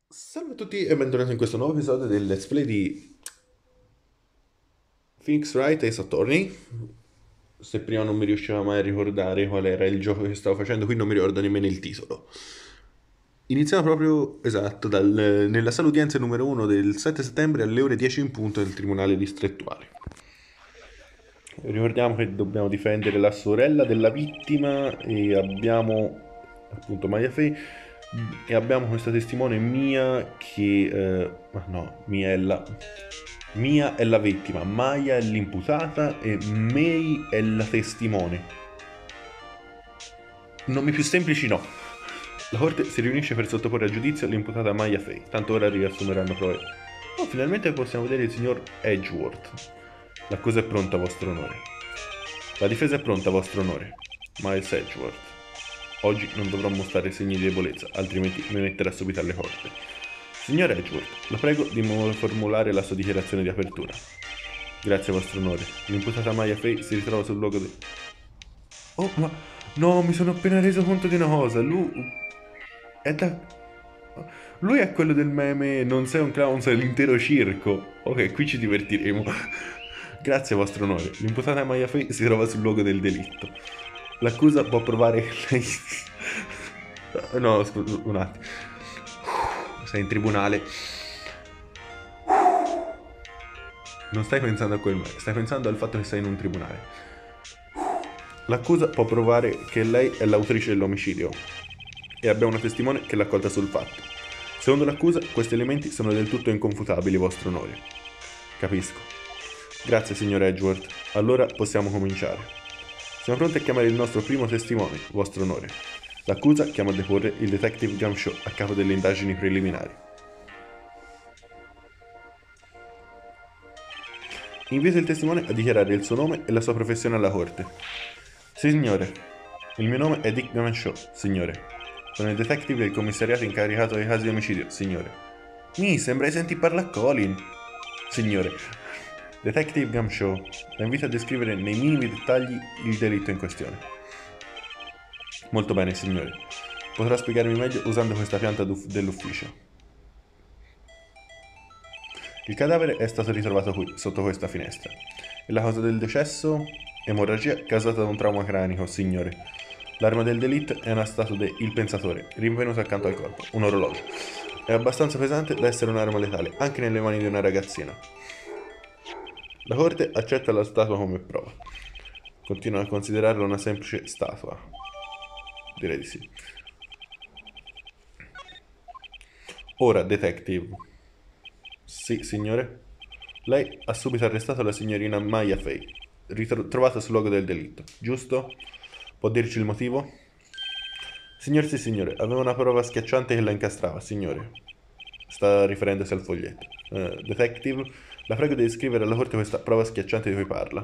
Salve a tutti e bentornati in questo nuovo episodio del Let's Play di Phoenix Wright e Attorney. Se prima non mi riusciva mai a ricordare qual era il gioco che stavo facendo, qui non mi ricordo nemmeno il titolo. Iniziamo proprio, esatto, nella sala udienza numero 1 del 7 settembre alle ore 10 in punto del Tribunale Distrettuale. Ricordiamo che dobbiamo difendere la sorella della vittima e abbiamo appunto Maya Fey e abbiamo questa testimone Mia che... ma no, Mia è la vittima, Maya è l'imputata e May è la testimone. Nomi più semplici no. La corte si riunisce per sottoporre a giudizio l'imputata Maya Fey, tanto ora riassumeranno prove. Oh, finalmente possiamo vedere il signor Edgeworth. L'accusa è pronta, vostro onore. La difesa è pronta, vostro onore. Miles Edgeworth. Oggi non dovrò mostrare segni di debolezza, altrimenti mi metterà subito alle corte. Signor Edgeworth, la prego di formulare la sua dichiarazione di apertura. Grazie, vostro onore. L'imputata Maya Fey si ritrova sul luogo del... Oh, ma... No, mi sono appena reso conto di una cosa. Lui... È da... Lui è quello del meme non sei un clown, sei l'intero circo. Ok, qui ci divertiremo. Grazie, vostro onore. L'imputata Maya Fey si trova sul luogo del delitto. L'accusa può provare che lei... No, scusa, un attimo. Sei in tribunale. Non stai pensando a quel meme, stai pensando al fatto che sei in un tribunale. L'accusa può provare che lei è l'autrice dell'omicidio e abbiamo una testimone che l'ha accolta sul fatto. Secondo l'accusa, questi elementi sono del tutto inconfutabili, vostro onore. Capisco. Grazie, signor Edgeworth. Allora possiamo cominciare. Siamo pronti a chiamare il nostro primo testimone, vostro onore. L'accusa chiama a deporre il detective Gumshoe a capo delle indagini preliminari. Invita il testimone a dichiarare il suo nome e la sua professione alla corte. Sì, signore. Il mio nome è Dick Gumshoe, signore. Sono il detective del commissariato incaricato dei casi di omicidio, signore. Mi sembra di sentir parlare a Colin. Signore. Detective Gumshoe, la invito a descrivere nei minimi dettagli il delitto in questione. Molto bene, signore. Potrà spiegarmi meglio usando questa pianta dell'ufficio. Il cadavere è stato ritrovato qui, sotto questa finestra. E la causa del decesso? Emorragia causata da un trauma cranico, signore. L'arma del delitto è una statua Il Pensatore, rinvenuta accanto al corpo, un orologio. È abbastanza pesante da essere un'arma letale, anche nelle mani di una ragazzina. La corte accetta la statua come prova. Continua a considerarla una semplice statua. Direi di sì. Ora, detective. Sì, signore. Lei ha subito arrestato la signorina Maya Fey, trovata sul luogo del delitto, giusto? Può dirci il motivo? Signor sì, signore, aveva una prova schiacciante che la incastrava, signore. Sta riferendosi al foglietto. Detective, la prego di descrivere alla corte questa prova schiacciante di cui parla.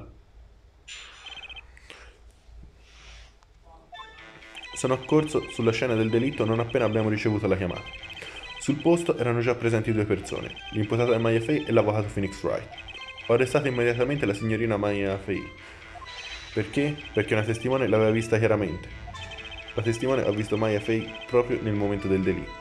Sono accorso sulla scena del delitto non appena abbiamo ricevuto la chiamata. Sul posto erano già presenti due persone, l'imputata Maya Fey e l'avvocato Phoenix Wright. Ho arrestato immediatamente la signorina Maya Fey. Perché? Perché una testimone l'aveva vista chiaramente. La testimone ha visto Maya Fey proprio nel momento del delitto.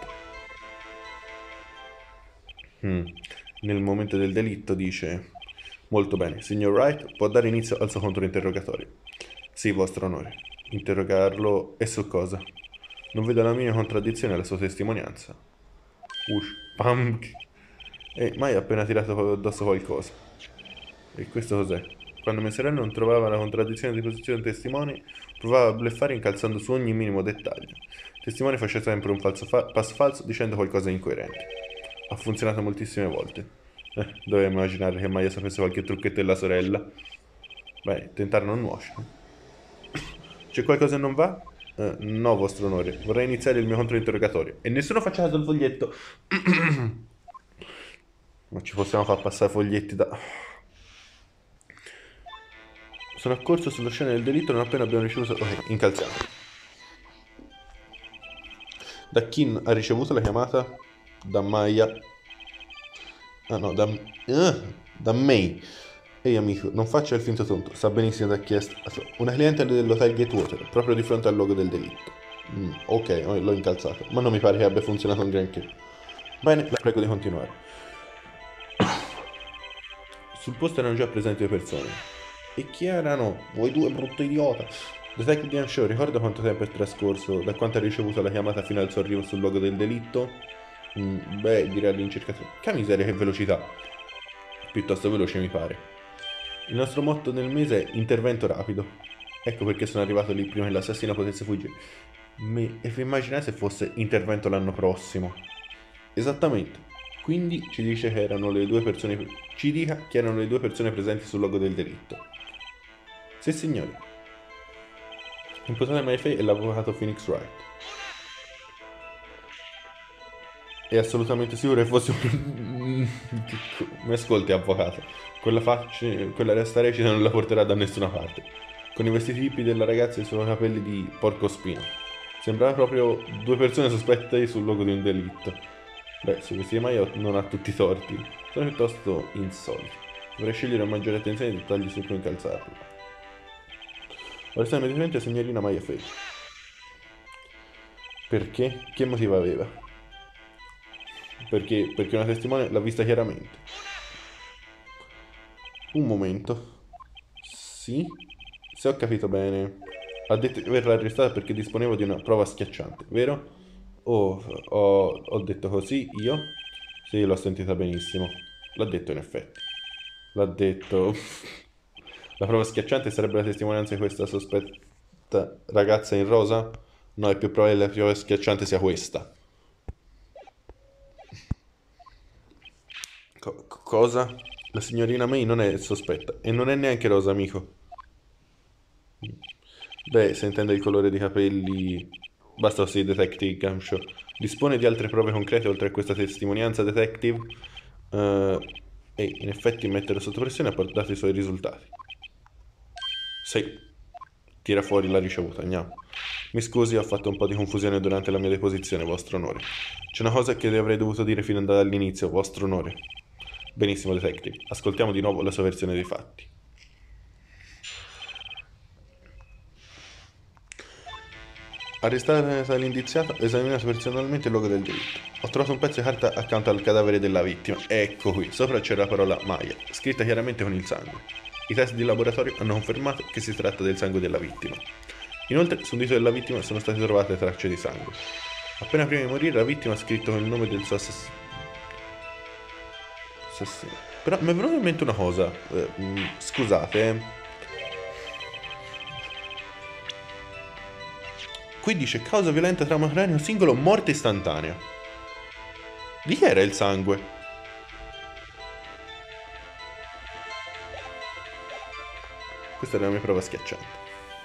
Nel momento del delitto dice... Molto bene, signor Wright può dare inizio al suo controinterrogatorio. Sì, vostro onore. Interrogarlo e su cosa? Non vedo la mia contraddizione alla sua testimonianza. Pam. E mai ha appena tirato addosso qualcosa. E questo cos'è? Quando mia sorella non trovava la contraddizione di posizione dei testimoni, provava a bluffare incalzando su ogni minimo dettaglio. Il testimone faceva sempre un passo falso dicendo qualcosa di incoerente. Ha funzionato moltissime volte. Dovevo immaginare che Maya sapesse qualche trucchetto della sorella. Beh, tentare non nuoce. C'è qualcosa che non va? No, vostro onore. Vorrei iniziare il mio controinterrogatorio. E nessuno faccia caso al foglietto. Ma ci possiamo far passare foglietti da... Sono accorso sulla scena del delitto non appena abbiamo ricevuto... Ok, incalziamo. Da chi ha ricevuto la chiamata? Da Maya. Ah no, da May. Ehi amico, non faccia il finto tonto, sa benissimo da chi è una cliente dell'hotel Gatewater, proprio di fronte al luogo del delitto. Ok, l'ho incalzato, ma non mi pare che abbia funzionato un granché. Bene, la prego di continuare. Sul posto erano già presenti due persone. E chi erano? Voi due, brutto idiota. Detective Anshaw, ricorda quanto tempo è trascorso da quando ha ricevuto la chiamata fino al suo arrivo sul luogo del delitto? Beh, direi all'incirca 3. Che miseria, che velocità. Piuttosto veloce, mi pare. Il nostro motto nel mese è intervento rapido. Ecco perché sono arrivato lì prima che l'assassino potesse fuggire. E vi immaginate se fosse intervento l'anno prossimo? Esattamente. Quindi ci dice che erano le due persone. Ci dica che erano le due persone presenti sul luogo del delitto. Sì, signori. L'imputato Mayfair e l'avvocato Phoenix Wright. È assolutamente sicuro che fosse un... Mi ascolti, avvocato. Quella resta recita non la porterà da nessuna parte. Con i vestiti hippie della ragazza e i suoi capelli di porcospino. Sembrava proprio due persone sospette sul luogo di un delitto. Beh, su questi Maio non ha tutti i torti. Sono piuttosto insoliti. Dovrei scegliere con maggiore attenzione i dettagli su cui incalzarlo. Ora immediatamente la signorina Maya Fay. Perché? Che motivo aveva? Perché una testimone l'ha vista chiaramente. Un momento. Sì? Se ho capito bene. Ha detto di averla arrestata perché disponevo di una prova schiacciante, vero? Oh, ho detto così io? Sì, l'ho sentita benissimo. L'ha detto in effetti. L'ha detto. La prova schiacciante sarebbe la testimonianza di questa sospetta ragazza in rosa? No, è più probabile che la prova schiacciante sia questa. Cosa? La signorina May non è sospetta e non è neanche rosa, amico. Beh, sentendo il colore dei capelli, basta così, Detective Gumshoe. Dispone di altre prove concrete oltre a questa testimonianza, Detective? Eh, e in effetti metterlo sotto pressione ha portato i suoi risultati. Sì, tira fuori la ricevuta, andiamo. Mi scusi, ho fatto un po' di confusione durante la mia deposizione, vostro onore. C'è una cosa che le avrei dovuto dire fin dall'inizio, vostro onore. Benissimo, Detective. Ascoltiamo di nuovo la sua versione dei fatti. Arrestata l'indiziata, ho esaminato personalmente il luogo del delitto. Ho trovato un pezzo di carta accanto al cadavere della vittima. Ecco qui, sopra c'è la parola Maya, scritta chiaramente con il sangue. I test di laboratorio hanno confermato che si tratta del sangue della vittima. Inoltre, sul dito della vittima sono state trovate tracce di sangue. Appena prima di morire, la vittima ha scritto il nome del suo assassino. Però mi è venuta in mente una cosa. Scusate. Qui dice causa violenta trauma cranio singolo, morte istantanea. Di chi era il sangue? Questa è la mia prova schiacciante.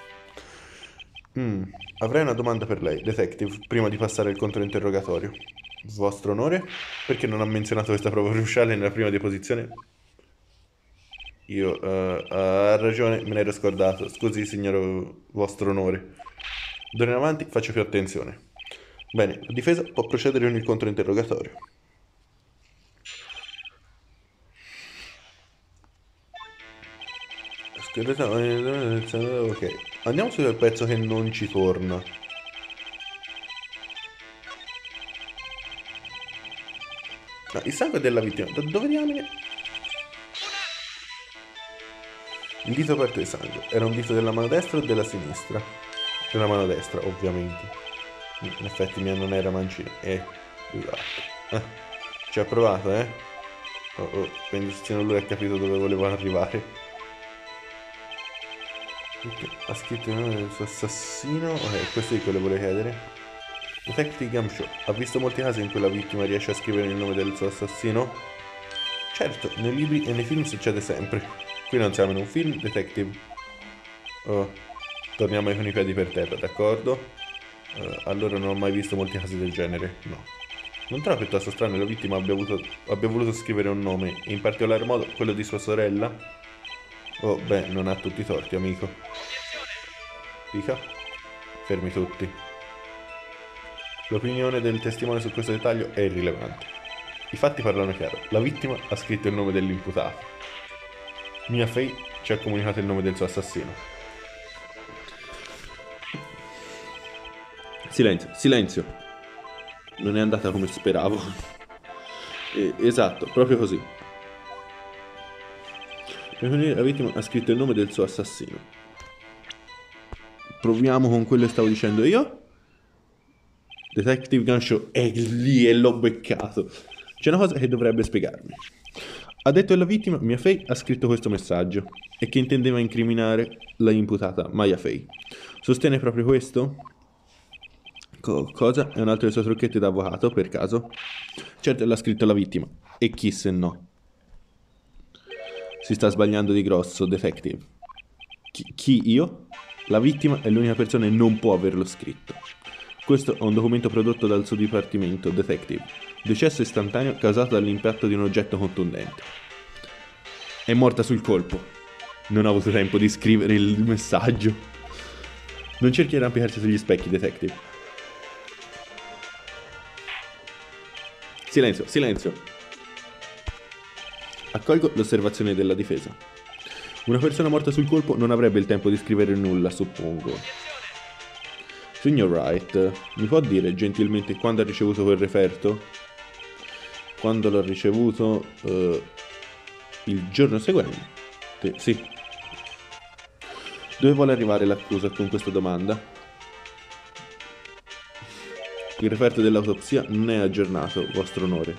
Avrei una domanda per lei, detective, prima di passare il controinterrogatorio. Vostro onore? Perché non ha menzionato questa prova cruciale nella prima deposizione? Io, ha ragione, me ne ero scordato. Scusi, signor vostro onore. D'ora in avanti faccio più attenzione. Bene, la difesa può procedere con il controinterrogatorio. Ok, andiamo sul pezzo che non ci torna. No, il sangue della vittima, da dove diamine? Il dito aperto di sangue, era un dito della mano destra o della sinistra? Della mano destra, ovviamente. In effetti mia non era mancina. Esatto. Ci ha provato, eh? Oh, benissimo, lui ha capito dove volevo arrivare. Ha scritto il nome del suo assassino. Ok, questo è quello che volevo chiedere. Detective Gumshoe, ha visto molti casi in cui la vittima riesce a scrivere il nome del suo assassino? Certo, nei libri e nei film succede sempre. Qui non siamo in un film, detective. Oh, torniamo con i piedi per terra, d'accordo? Allora non ho mai visto molti casi del genere, no. Non trovo piuttosto strano che la vittima abbia voluto scrivere un nome, e in particolar modo quello di sua sorella? Oh, beh, non ha tutti i torti, amico. Dica? Fermi tutti. L'opinione del testimone su questo dettaglio è irrilevante. I fatti parlano chiaro. La vittima ha scritto il nome dell'imputato. Mia Fey ci ha comunicato il nome del suo assassino. Silenzio, silenzio. Non è andata come speravo. Esatto, proprio così. Per finire, la vittima ha scritto il nome del suo assassino. Proviamo con quello che stavo dicendo io. Detective Ganshow è lì e l'ho beccato. C'è una cosa che dovrebbe spiegarmi. Ha detto che la vittima, Mia Fey, ha scritto questo messaggio e che intendeva incriminare la imputata Maya Fey. Sostiene proprio questo? Cosa? È un altro dei suoi trucchetti da avvocato, per caso? Certo, l'ha scritto la vittima. E chi se no? Si sta sbagliando di grosso, detective. Chi io? La vittima è l'unica persona e non può averlo scritto. Questo è un documento prodotto dal suo dipartimento, detective. Decesso istantaneo causato dall'impatto di un oggetto contundente. È morta sul colpo. Non ha avuto tempo di scrivere il messaggio. Non cerchi di arrampicarsi sugli specchi, detective. Silenzio, silenzio. Accolgo l'osservazione della difesa. Una persona morta sul colpo non avrebbe il tempo di scrivere nulla, suppongo. Signor Wright, mi può dire gentilmente quando ha ricevuto quel referto? Quando l'ho ricevuto? Il giorno seguente? Sì. Dove vuole arrivare l'accusa con questa domanda? Il referto dell'autopsia non è aggiornato, vostro onore.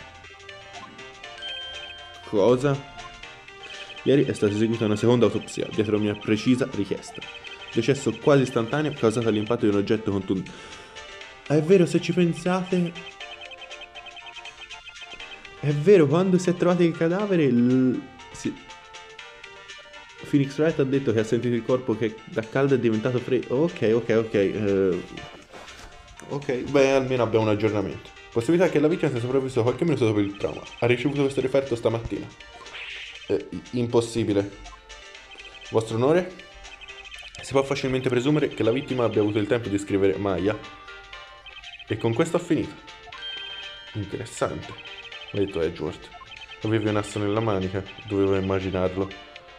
Cosa? Ieri è stata eseguita una seconda autopsia, dietro mia precisa richiesta. Decesso quasi istantaneo causato dall'impatto di un oggetto contundente. È vero, se ci pensate... È vero, quando si è trovato il cadavere... Phoenix Wright ha detto che ha sentito il corpo che da caldo è diventato freddo. Ok. Ok, beh, almeno abbiamo un aggiornamento. Possibilità che la vittima sia sopravvissuta qualche minuto dopo il trauma. Ha ricevuto questo referto stamattina. Impossibile. Vostro onore? Si può facilmente presumere che la vittima abbia avuto il tempo di scrivere Maya. E con questo ho finito. Interessante, ha detto Edgeworth. Avevi un asso nella manica, dovevo immaginarlo.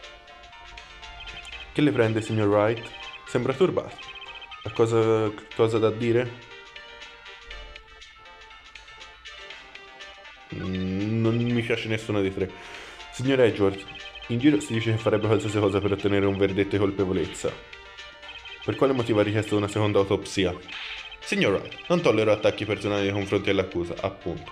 Che le prende, signor Wright? Sembra turbato. Ha cosa da dire? Non mi piace nessuna dei tre. Signor Edgeworth, in giro si dice che farebbe qualsiasi cosa per ottenere un verdetto di colpevolezza. Per quale motivo ha richiesto una seconda autopsia? Signor Wright, non tollero attacchi personali nei confronti dell'accusa, appunto.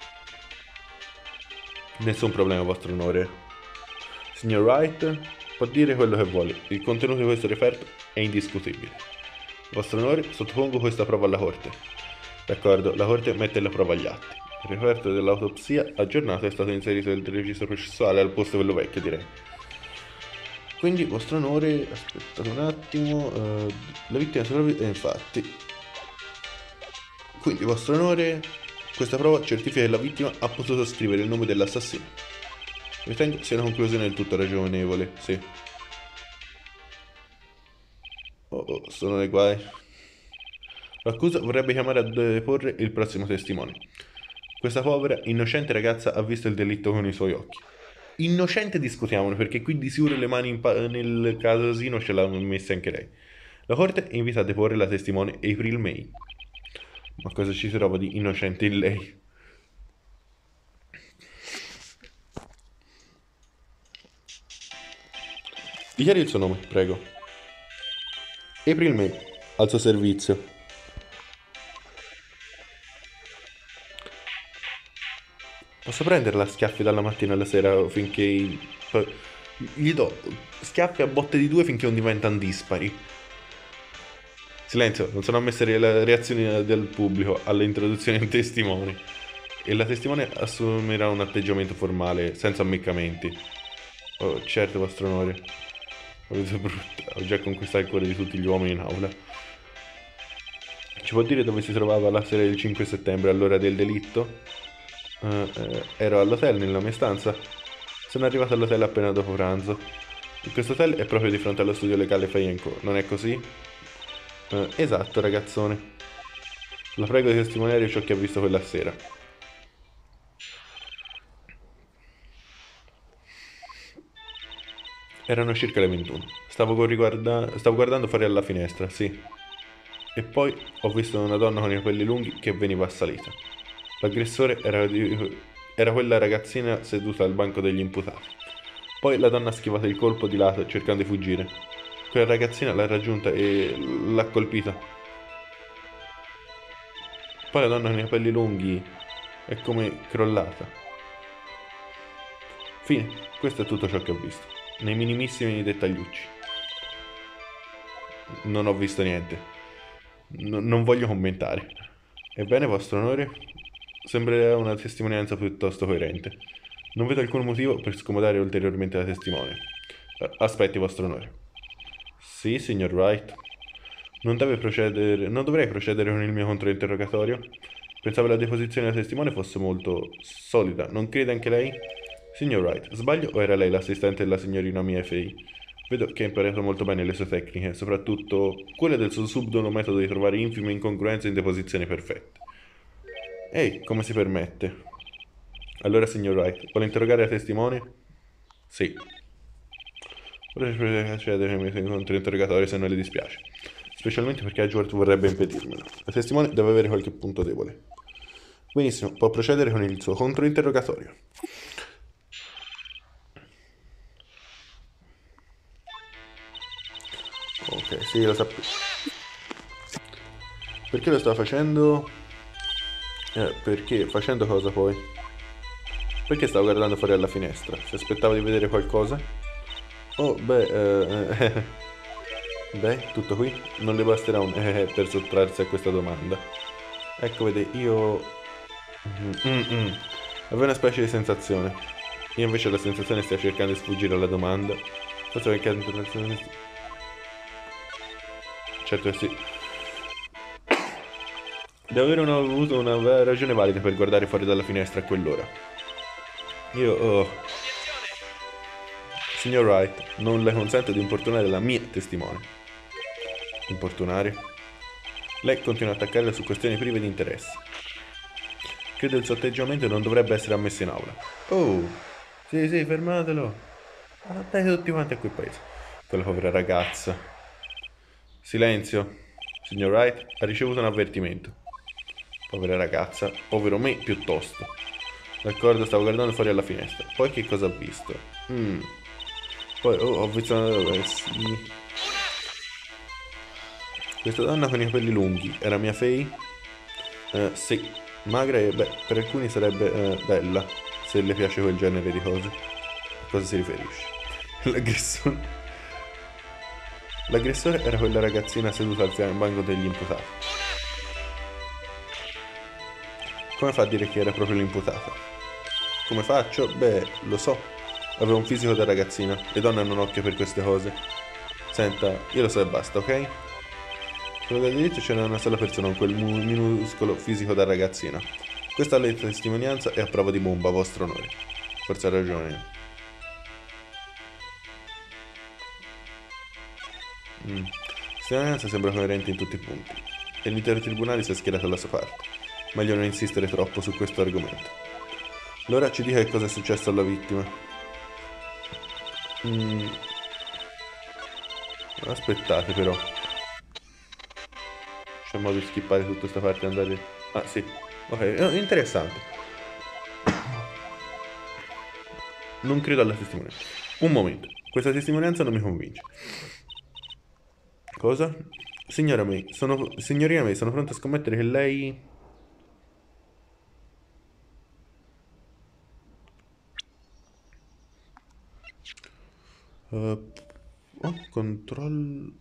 Nessun problema, vostro onore. Signor Wright, può dire quello che vuole. Il contenuto di questo referto è indiscutibile. Vostro onore, sottopongo questa prova alla corte. D'accordo, la corte mette la prova agli atti. Il referto dell'autopsia aggiornato è stato inserito nel registro processuale al posto quello vecchio, direi. Quindi, vostro onore, aspettate un attimo, la vittima sopravvive, infatti. Quindi, vostro onore, questa prova certifica che la vittima ha potuto scrivere il nome dell'assassino. Ritengo sia una conclusione del tutto ragionevole, sì. Sono nei guai. L'accusa vorrebbe chiamare a deporre il prossimo testimone. Questa povera, innocente ragazza ha visto il delitto con i suoi occhi. Innocente discutiamone, perché qui di sicuro le mani nel casino ce l'ha messe anche lei. La corte invita a deporre la testimone April May. Ma cosa ci si trova di innocente in lei? Dichiari il suo nome, prego. April May, al suo servizio. Posso prenderla a schiaffi dalla mattina alla sera finché... Gli do schiaffi a botte di due finché non diventano dispari. Silenzio, non sono ammesse le reazioni del pubblico alle introduzioni dei testimoni. E la testimone assumerà un atteggiamento formale, senza ammiccamenti. Oh, certo, vostro onore. Avete brutta. Ho già conquistato il cuore di tutti gli uomini in aula. Ci può dire dove si trovava la sera del 5 settembre all'ora del delitto? Ero all'hotel nella mia stanza. Sono arrivato all'hotel appena dopo pranzo. Questo hotel è proprio di fronte allo studio legale Faienco, non è così? Esatto, ragazzone. La prego di testimoniare ciò che ha visto quella sera. Erano circa le 21. Stavo guardando fuori alla finestra, sì. E poi ho visto una donna con i capelli lunghi che veniva assalita. L'aggressore era era quella ragazzina seduta al banco degli imputati. Poi la donna ha schivato il colpo di lato cercando di fuggire. Quella ragazzina l'ha raggiunta e l'ha colpita. Poi la donna con i capelli lunghi è come crollata. Fine, questo è tutto ciò che ho visto, nei minimissimi dettagliucci. Non ho visto niente. Non voglio commentare. Ebbene, vostro onore, sembra una testimonianza piuttosto coerente. Non vedo alcun motivo per scomodare ulteriormente la testimone. Aspetti, vostro onore. Sì, signor Wright. Non dovrei procedere con il mio controinterrogatorio? Pensavo la deposizione della testimone fosse molto solida. Non crede anche lei? Signor Wright, sbaglio o era lei l'assistente della signorina Mia Fey? Vedo che ha imparato molto bene le sue tecniche, soprattutto quelle del suo subdolo metodo di trovare infime incongruenze in deposizioni perfette. Ehi, come si permette? Allora, signor Wright, vuole interrogare la testimone? Sì. Vorrei procedere con i miei controinterrogatori se non le dispiace. Specialmente perché Edgeworth vorrebbe impedirmelo. La testimone deve avere qualche punto debole. Benissimo, può procedere con il suo controinterrogatorio. Ok, sì, lo sapevo. Perché lo sta facendo? Perché? Facendo cosa poi? Perché stavo guardando fuori alla finestra? Si aspettava di vedere qualcosa? Oh, beh, beh, tutto qui? Non le basterà un per sottrarsi a questa domanda. Ecco, vede, io... Avevo una specie di sensazione. Io invece la sensazione stia cercando di sfuggire alla domanda. Forse perché... Certo che sì. Devo avuto una ragione valida per guardare fuori dalla finestra a quell'ora. Io... Oh. Signor Wright, non le consento di importunare la mia testimone. Importunare? Lei continua a attaccarla su questioni prive di interesse. Credo il suo atteggiamento non dovrebbe essere ammesso in aula. Oh, sì, sì, fermatelo. Dai tutti quanti a quel paese. Quella povera ragazza. Silenzio. Signor Wright ha ricevuto un avvertimento. Povera ragazza, povero me piuttosto. D'accordo, stavo guardando fuori alla finestra. Poi che cosa ha visto? Poi ho visto sì. Questa donna con i capelli lunghi era Mia Fey? Sì, magra e beh, per alcuni sarebbe bella, se le piace quel genere di cose. A cosa si riferisce? L'aggressore. L'aggressore era quella ragazzina seduta al banco degli imputati. Come fa a dire che era proprio l'imputata? Come faccio? Beh, lo so. Aveva un fisico da ragazzina. Le donne hanno un occhio per queste cose. Senta, io lo so e basta, ok? Quello da diritto c'era una sola persona con quel minuscolo fisico da ragazzina. Questa è la testimonianza e a prova di bomba, vostro onore. Forse ha ragione. La testimonianza sembra coerente in tutti i punti. E l'intero tribunale si è schierato alla sua parte. Meglio non insistere troppo su questo argomento. Allora ci dica che cosa è successo alla vittima. Aspettate però. C'è modo di skippare tutta questa parte e andare... Ah sì, ok, interessante. Non credo alla testimonianza. Un momento, questa testimonianza non mi convince. Cosa? Signorina May, sono pronto a scommettere che lei... controllo...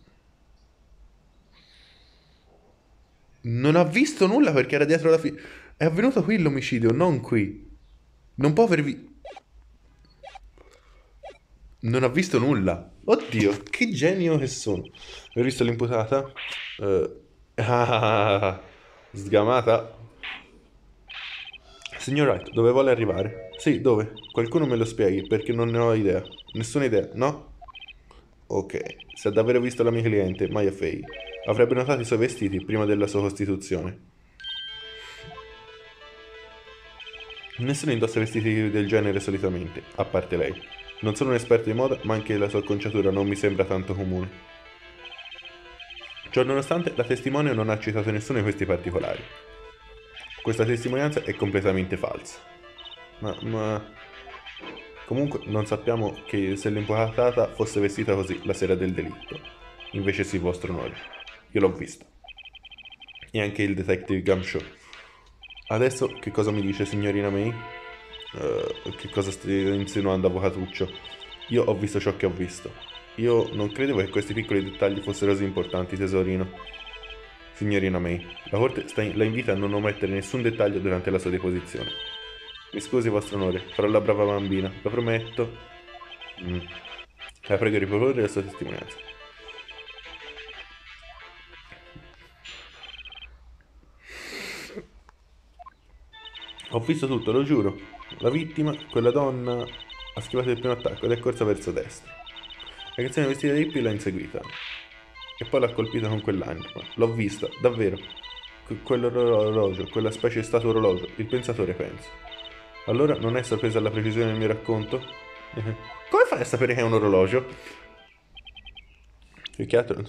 Non ha visto nulla perché era dietro la È avvenuto qui l'omicidio, non qui. Non può avervi... Non ha visto nulla. Oddio, che genio che sono. Ho visto l'imputata. Sgamata. Signor Wright, dove vuole arrivare? Sì, dove? Qualcuno me lo spieghi, perché non ne ho idea. Nessuna idea, no? Ok, se ha davvero visto la mia cliente, Maya Fey, avrebbe notato i suoi vestiti prima della sua costituzione. Nessuno indossa vestiti del genere solitamente, a parte lei. Non sono un esperto di moda, ma anche la sua acconciatura non mi sembra tanto comune. Ciononostante, la testimone non ha citato nessuno di questi particolari. Questa testimonianza è completamente falsa. Ma... Comunque non sappiamo che se l'imputata fosse vestita così la sera del delitto. Invece sì, vostro onore. Io l'ho vista. E anche il detective Gumshoe. Adesso che cosa mi dice, signorina May? Che cosa stai insinuando, avvocatuccio? Io ho visto ciò che ho visto. Io non credevo che questi piccoli dettagli fossero così importanti, tesorino. Signorina May, la corte la invita a non omettere nessun dettaglio durante la sua deposizione. Mi scusi, vostro onore, farò la brava bambina, lo prometto. Mm. La prego di riproporre la sua testimonianza. Ho visto tutto, lo giuro. La vittima, quella donna, ha schivato il primo attacco ed è corsa verso destra. La ragazzina vestita di hippie l'ha inseguita. E poi l'ha colpita con quell'anima. L'ho vista, davvero. Quell'orologio, quella specie di statua orologio, il pensatore penso. Allora non è sorpresa alla precisione del mio racconto? Come fai a sapere che è un orologio? Più che altro,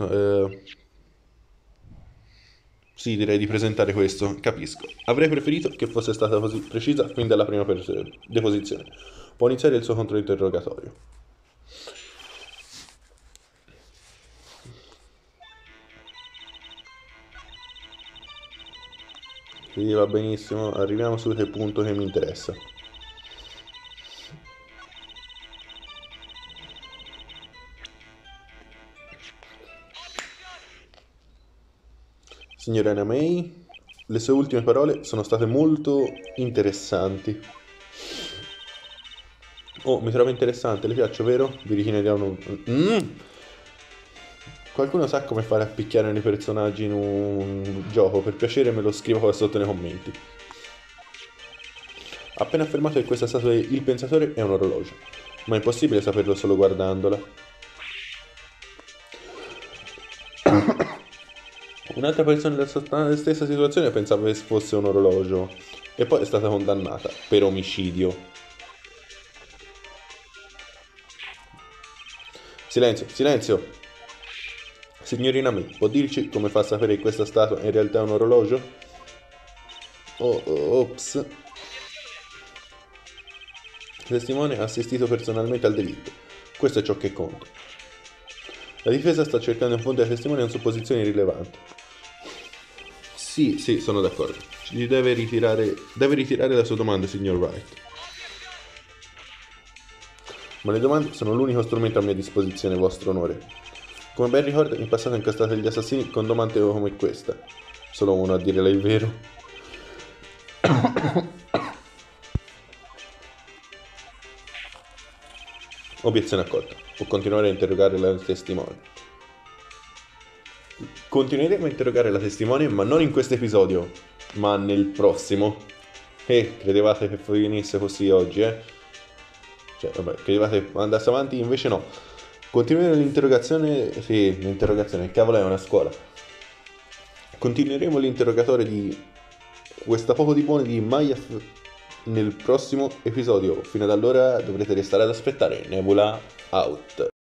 sì, direi di presentare questo, capisco. Avrei preferito che fosse stata così precisa fin dalla prima deposizione. Può iniziare il suo controinterrogatorio. Sì, va benissimo, arriviamo sul punto che mi interessa. Signorina May, le sue ultime parole sono state molto interessanti. Oh, mi trova interessante, le piaccio, vero? Virginia Down. Qualcuno sa come fare a picchiare nei personaggi in un gioco? Per piacere me lo scriva qua sotto nei commenti. Ha appena affermato che questa statua il pensatore è un orologio, ma è impossibile saperlo solo guardandola. Un'altra persona della stessa situazione pensava che fosse un orologio e poi è stata condannata per omicidio. Silenzio, silenzio! Signorina May, può dirci come fa a sapere che questa statua in realtà è un orologio? Ops. Il testimone ha assistito personalmente al delitto. Questo è ciò che conta. La difesa sta cercando di infondere ai testimoni con supposizioni rilevanti. Sì, sono d'accordo. Deve ritirare la sua domanda, signor Wright. Ma le domande sono l'unico strumento a mia disposizione, vostro onore. Come ben ricorda, in passato ho incastrato gli assassini con domande come questa. Solo uno a dire il vero. Obiezione accolta. Può continuare a interrogare la testimone. Continueremo a interrogare la testimone, ma non in questo episodio, ma nel prossimo. Credevate che finisse così oggi, Cioè, vabbè, credevate andasse avanti, invece no. Continueremo l'interrogazione. Sì, l'interrogazione, cavolo, è una scuola. Continueremo l'interrogatorio di questa poco di buone di Maya nel prossimo episodio. Fino ad allora dovrete restare ad aspettare. Nebula out.